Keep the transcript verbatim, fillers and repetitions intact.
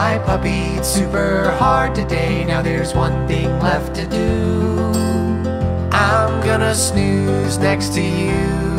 I puppied super hard today, now there's one thing left to do. I'm gonna snooze next to you.